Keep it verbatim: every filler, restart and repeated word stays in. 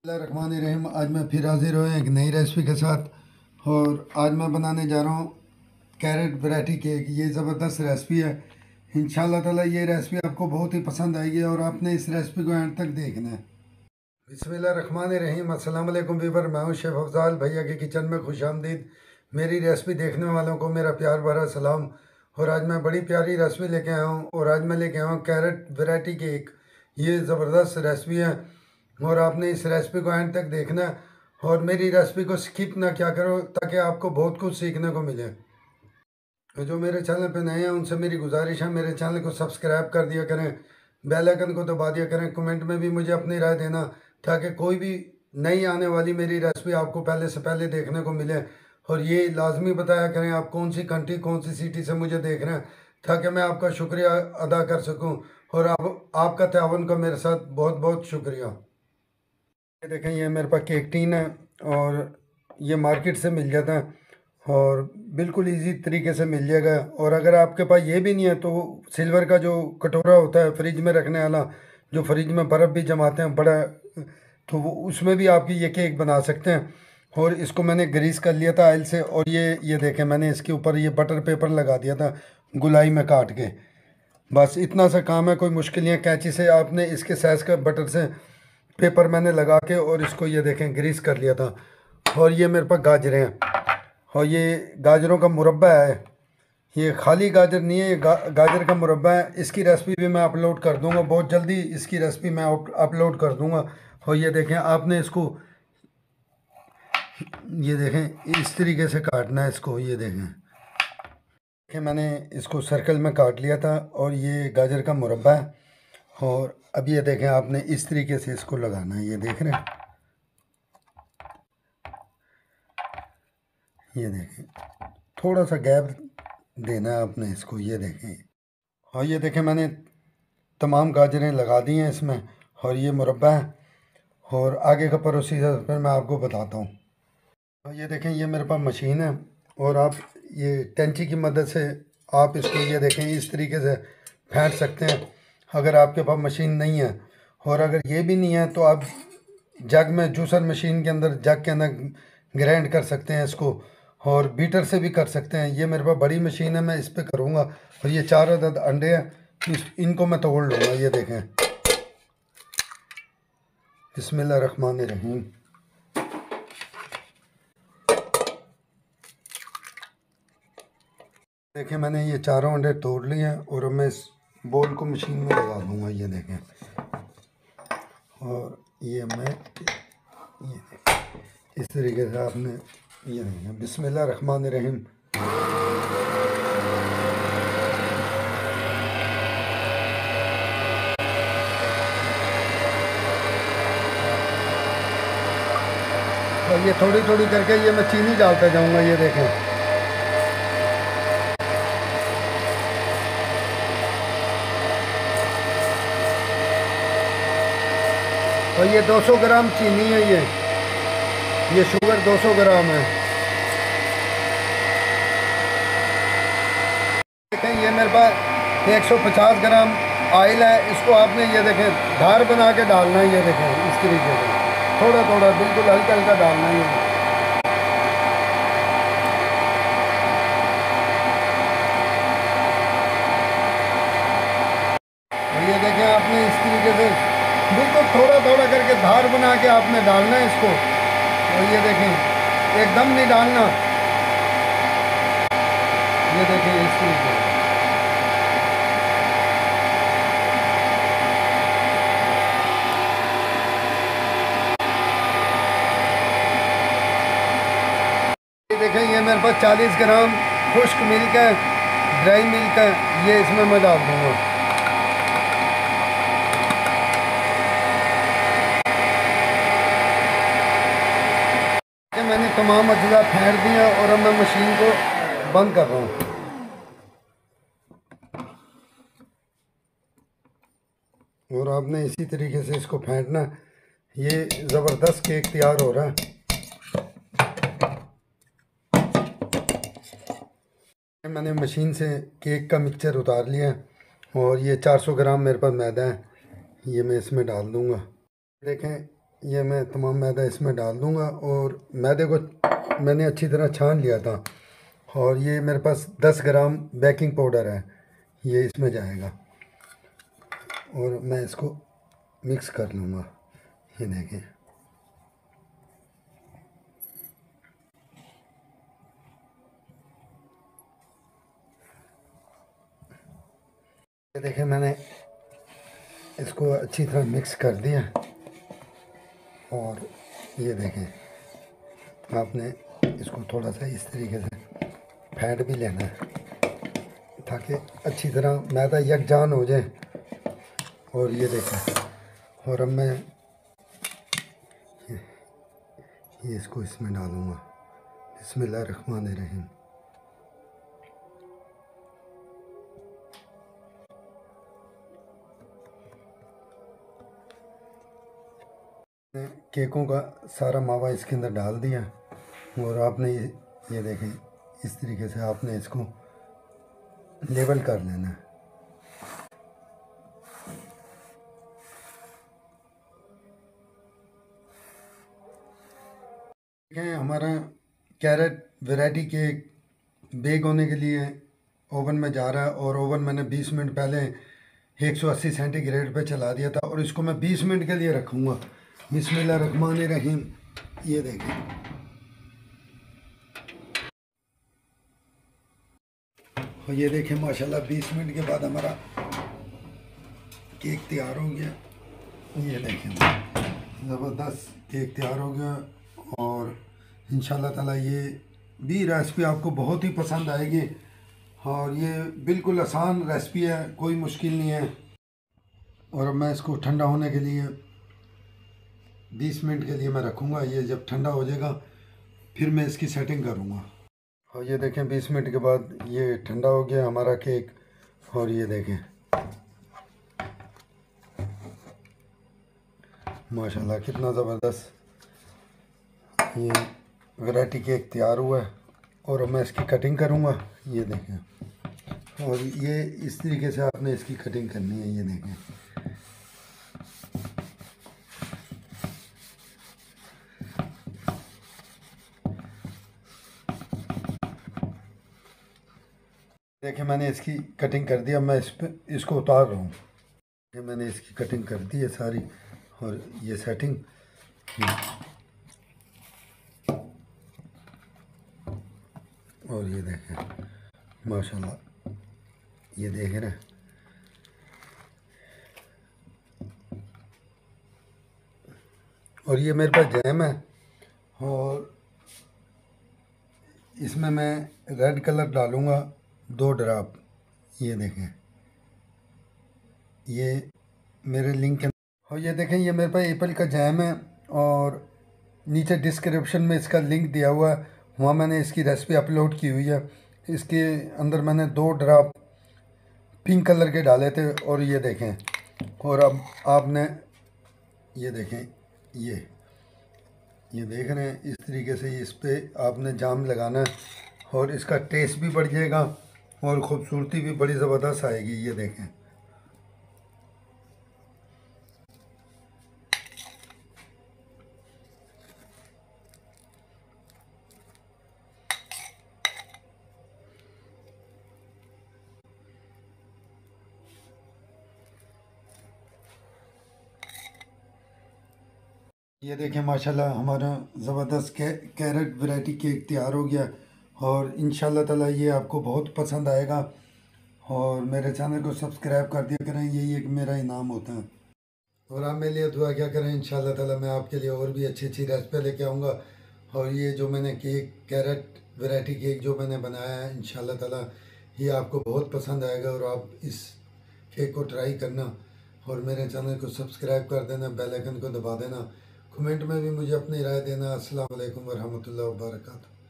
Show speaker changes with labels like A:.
A: बिस्मिल्लाहिर्रहमानिर्रहीम। आज मैं फिर हाजिर हुए एक नई रेसिपी के साथ। और आज मैं बनाने जा रहा हूँ कैरेट वैरायटी केक। ये ज़बरदस्त रेसिपी है। इंशाल्लाह ताला ये रेसिपी आपको बहुत ही पसंद आएगी और आपने इस रेसिपी को एंड तक देखना है। बिस्मिल्लाहिर्रहमानिर्रहीम। अस्सलाम वालेकुम वीवर, मैं हूँ शेफ़ अफजाल। भैया के किचन में खुश आमदीद। मेरी रेसिपी देखने वालों को मेरा प्यार भरा सलाम। और आज मैं बड़ी प्यारी रेसिपी लेके आया हूँ और आज मैं लेके आया हूँ कैरेट वैरायटी केक। ये ज़बरदस्त रेसिपी है और आपने इस रेसिपी को एंड तक देखना है और मेरी रेसिपी को स्किप ना क्या करो ताकि आपको बहुत कुछ सीखने को मिले। तो जो मेरे चैनल पे नए हैं उनसे मेरी गुजारिश है, मेरे चैनल को सब्सक्राइब कर दिया करें, बेल आइकन को दबा दिया करें। कमेंट में भी मुझे अपनी राय देना ताकि कोई भी नई आने वाली मेरी रेसिपी आपको पहले से पहले देखने को मिले। और ये लाजमी बताया करें आप कौन सी कंट्री कौन सी सिटी से मुझे देख रहे हैं ताकि मैं आपका शुक्रिया अदा कर सकूं। और आप आपका ताउन का मेरे साथ बहुत बहुत शुक्रिया। ये देखें, ये मेरे पास केक टीन है और ये मार्केट से मिल जाता है और बिल्कुल इजी तरीके से मिल जाएगा। और अगर आपके पास ये भी नहीं है तो सिल्वर का जो कटोरा होता है फ्रिज में रखने वाला, जो फ्रिज में बर्फ़ भी जमाते हैं बड़ा, तो वो उसमें भी आपकी ये केक बना सकते हैं। और इसको मैंने ग्रीस कर लिया था ऑयल से। और ये ये देखें, मैंने इसके ऊपर ये बटर पेपर लगा दिया था गुलाई में काट के। बस इतना सा काम है, कोई मुश्किल नहीं है। कैंची से आपने इसके साइज़ का बटर से पेपर मैंने लगा के और इसको ये देखें ग्रीस कर लिया था। और ये मेरे पास गाजरें हैं और ये गाजरों का मुरब्बा है। ये खाली गाजर नहीं है, ये गा, गाजर का मुरब्बा है। इसकी रेसिपी भी मैं अपलोड कर दूंगा बहुत जल्दी। इसकी रेसिपी मैं अपलोड कर दूंगा। और ये देखें, आपने इसको ये देखें इस तरीके से काटना है इसको। ये देखें कि मैंने इसको सर्कल में काट लिया था और ये गाजर का मुरब्बा है। और अब ये देखें, आपने इस तरीके से इसको लगाना है। ये देख रहे हैं, ये देखें थोड़ा सा गैप देना है आपने इसको। ये देखें, और ये देखें मैंने तमाम गाजरें लगा दी हैं इसमें और ये मुरब्बा है। और आगे का प्रोसीजर फिर मैं आपको बताता हूँ। और ये देखें, ये मेरे पास मशीन है और आप ये कैंची की मदद से आप इसको ये देखें इस तरीके से फेंट सकते हैं अगर आपके पास मशीन नहीं है। और अगर ये भी नहीं है तो आप जग में, जूसर मशीन के अंदर, जग के अंदर ग्राइंड कर सकते हैं इसको। और बीटर से भी कर सकते हैं। ये मेरे पास बड़ी मशीन है, मैं इस पर करूँगा। और ये चार अदद अंडे हैं, इस इनको मैं तोड़ लूँगा। ये देखें, बिस्मिल्लाहिर्रहमानिर्रहीम। देखें, मैंने ये चारों अंडे तोड़ लिए हैं और अब मैं इस बोल को मशीन में लगा दूँगा। ये देखें, और ये मैं ये देखें इस तरीके से आपने ये देखें। बिस्मिल्लाहिर्रहमानिर्रहीम। और ये थोड़ी थोड़ी करके ये मैं चीनी डालता जाऊंगा। ये देखें, और ये दो सौ ग्राम चीनी है। ये ये शुगर दो सौ ग्राम है। देखें, ये मेरे पास एक सौ पचास ग्राम ऑयल है। इसको आपने ये देखें धार बना के डालना है। ये देखें इस तरीके से थोड़ा थोड़ा बिल्कुल हल्का हल्का डालना है। ये और ये देखें, आपने इस तरीके से बिल्कुल थोड़ा थोड़ा करके धार बना के आपने डालना है इसको। और ये देखें एकदम नहीं डालना। ये देखें इस तरीके से। ये देखें, ये मेरे पास चालीस ग्राम खुश्क मिल्क है, ड्राई मिल्क है। ये इसमें मैं डाल दूँगा। मैंने तमाम अज्जा फेंट दिया और अब मैं मशीन को बंद कर रहा हूँ। और आपने इसी तरीके से इसको फेंटना। ये ज़बरदस्त केक तैयार हो रहा है। मैंने मशीन से केक का मिक्सचर उतार लिया और ये चार सौ ग्राम मेरे पास मैदा है, ये मैं इसमें डाल दूँगा। देखें, ये मैं तमाम मैदा इसमें डाल दूँगा और मैदे को मैंने अच्छी तरह छान लिया था। और ये मेरे पास दस ग्राम बेकिंग पाउडर है, ये इसमें जाएगा और मैं इसको मिक्स कर लूँगा। ये देखें, ये देखें मैंने इसको अच्छी तरह मिक्स कर दिया। और ये देखें, आपने इसको थोड़ा सा इस तरीके से फेंट भी लेना है ताकि अच्छी तरह मैदा यकजान हो जाए। और ये देखें, और अब मैं ये, ये इसको इसमें डालूँगा। बिस्मिल्लाहिर्रहमानिर्रहीम। केकों का सारा मावा इसके अंदर डाल दिया और आपने ये ये देखें, इस तरीके से आपने इसको लेवल कर लेना है। देखें, हमारा कैरेट वैरायटी केक बेक होने के लिए ओवन में जा रहा है और ओवन मैंने बीस मिनट पहले एक सौ अस्सी सेंटीग्रेड पे चला दिया था और इसको मैं बीस मिनट के लिए रखूँगा। बिस्मिल्लाहिर्रहमानिर्रहीम। ये देखें, और ये देखें माशाल्लाह बीस मिनट के बाद हमारा केक तैयार हो गया। ये देखें, ज़बरदस्त केक तैयार हो गया और इंशाल्लाह ताला ये भी रेसिपी आपको बहुत ही पसंद आएगी। और ये बिल्कुल आसान रेसिपी है, कोई मुश्किल नहीं है। और अब मैं इसको ठंडा होने के लिए बीस मिनट के लिए मैं रखूँगा। ये जब ठंडा हो जाएगा फिर मैं इसकी सेटिंग करूँगा। और ये देखें बीस मिनट के बाद ये ठंडा हो गया हमारा केक। और ये देखें माशाल्लाह कितना ज़बरदस्त ये वैरायटी केक तैयार हुआ है। और अब मैं इसकी कटिंग करूँगा। ये देखें, और ये इस तरीके से आपने इसकी कटिंग करनी है। ये देखें, देखिए मैंने इसकी कटिंग कर दिया। मैं इस पे इसको उतार रहा हूँ। ये मैंने इसकी कटिंग कर दी है सारी और ये सेटिंग। और ये देखें माशाल्लाह, ये देख रहे हैं। और ये मेरे पास जैम है और इसमें मैं रेड कलर डालूँगा दो ड्रॉप। ये देखें, ये मेरे लिंक के। और ये देखें, ये मेरे पास एप्पल का जैम है और नीचे डिस्क्रिप्शन में इसका लिंक दिया हुआ है, वहाँ मैंने इसकी रेसिपी अपलोड की हुई है। इसके अंदर मैंने दो ड्रॉप पिंक कलर के डाले थे। और ये देखें, और अब आपने ये देखें, ये ये देख रहे हैं, इस तरीके से इस पे आपने जाम लगाना है और इसका टेस्ट भी बढ़ जाएगा और ख़ूबसूरती भी बड़ी ज़बरदस्त आएगी। ये देखें, ये देखें माशाल्लाह हमारा ज़बरदस्त कै, कैरेट वैरायटी केक तैयार हो गया। और इंशाल्लाह ताला ये आपको बहुत पसंद आएगा। और मेरे चैनल को सब्सक्राइब कर दिया करें, यही एक मेरा इनाम होता है। और आप मेरे लिए दुआ क्या करें, इंशाल्लाह ताला मैं आपके लिए और भी अच्छी अच्छी रेसिपी लेके आऊँगा। और ये जो मैंने केक कैरेट वैरायटी केक जो मैंने बनाया है, इंशाल्लाह ताला ये आपको बहुत पसंद आएगा। और आप इस केक को ट्राई करना और मेरे चैनल को सब्सक्राइब कर देना, बेल आइकन को दबा देना। कमेंट में भी मुझे अपनी राय देना। अस्सलाम वालेकुम व रहमतुल्लाहि व बरकातहू।